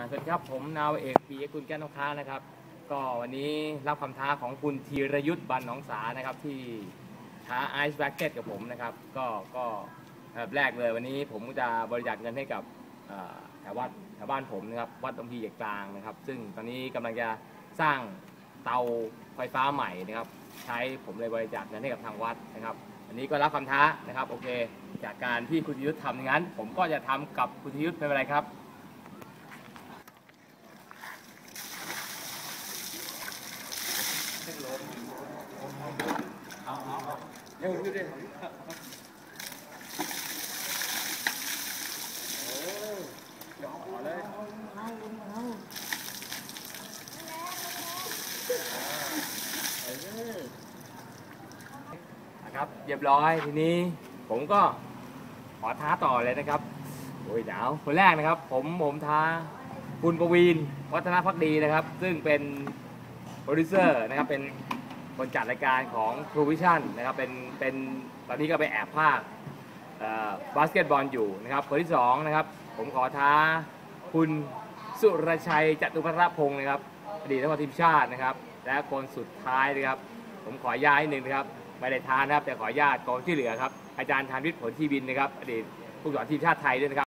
สวัสดีครับผมนาวเอกปีกุลแก้วนกค้านะครับก็วันนี้รับคำท้าของคุณธีรยุทธ์บรรณหนองสานะครับที่ท้าไอซ์แบ็กเก็ตกับผมนะครับก็แบบแรกเลยวันนี้ผมจะบริจาคเงินให้กับแถวบ้านผมนะครับวัดบางพลีใหญ่กลางนะครับซึ่งตอนนี้กำลังจะสร้างเตาไฟฟ้าใหม่นะครับใช้ผมเลยบริจาคเงินให้กับทางวัดนะครับอันนี้ก็รับคำท้านะครับโอเคจากการที่คุณธีรยุทธ์ทำอย่างนั้นผมก็จะทำกับคุณธีรยุทธ์ไม่เป็นไรครับเร็วขึ้นเลยนะครับเรียบร้อยทีนี้ผมก็ขอท้าต่อเลยนะครับโอ้ยหนาวคนแรกนะครับผมท้าคุณประวีณวัฒนภักดีนะครับซึ่งเป็นโปรดิวเซอร์นะครับเป็นคนจัดรายการของ True Vision นะครับเป็นตอนนี้ก็ไปแอบภาคบาสเกตบอลอยู่นะครับคนที่2นะครับผมขอท้าคุณสุรชัยจตุพัฒนพงศ์นะครับอดีตนักบอลทีมชาตินะครับและคนสุดท้ายนะครับผมขอย้ายหนึ่งนะครับไม่ได้ท้านะครับแต่ขอญาตกองที่เหลือครับอาจารย์ธานวิทย์ผลชีวินนะครับอดีตผู้สอนทีมชาติไทยด้วยนะครับ